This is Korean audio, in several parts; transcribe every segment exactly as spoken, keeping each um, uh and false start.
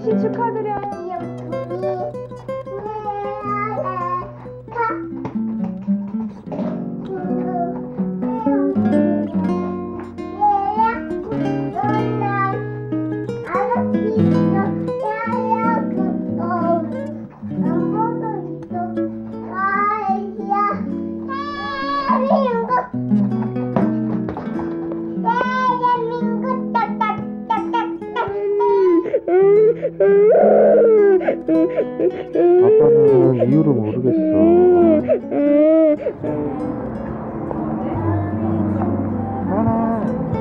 생신 축하드려요. 아빠는 이유를 모르겠어. 하나.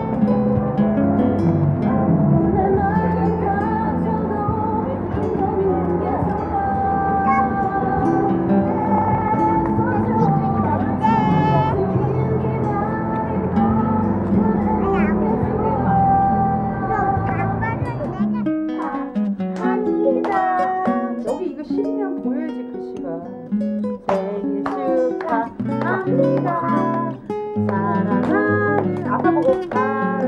여기 이거 실면 보여야지 글씨가. 생일 축하합니다. 사랑하는 아빠 보고 가.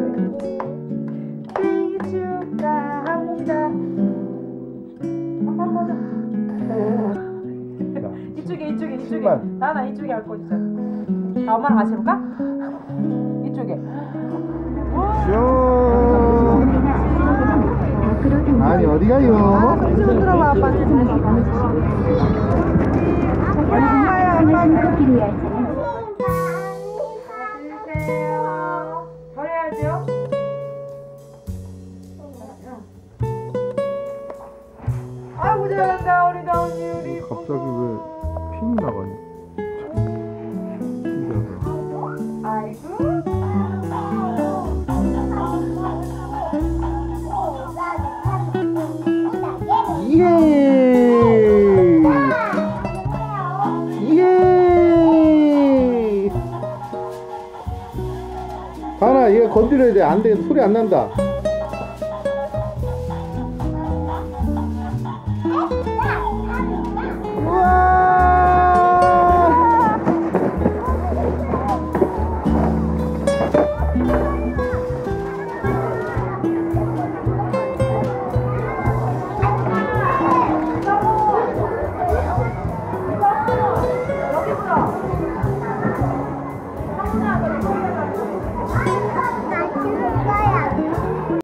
생일 축하합니다. 아빠 보자. 이쪽에 이쪽에 이쪽에. 나나 이쪽에 할 거지. 자, 엄마랑 같이 해볼까? 이쪽에. 아니 어디 가요? 아, 손 좀 들어봐 아빠한테. 아빠야 아빠는 주세요. 버려야죠. 아이고 잘한다 우리 다운이 우리. 갑자기 왜 핀이 나가니? 아이고. 예! 예! 하나 얘 건드려야 돼. 안 돼. 소리 안 난다.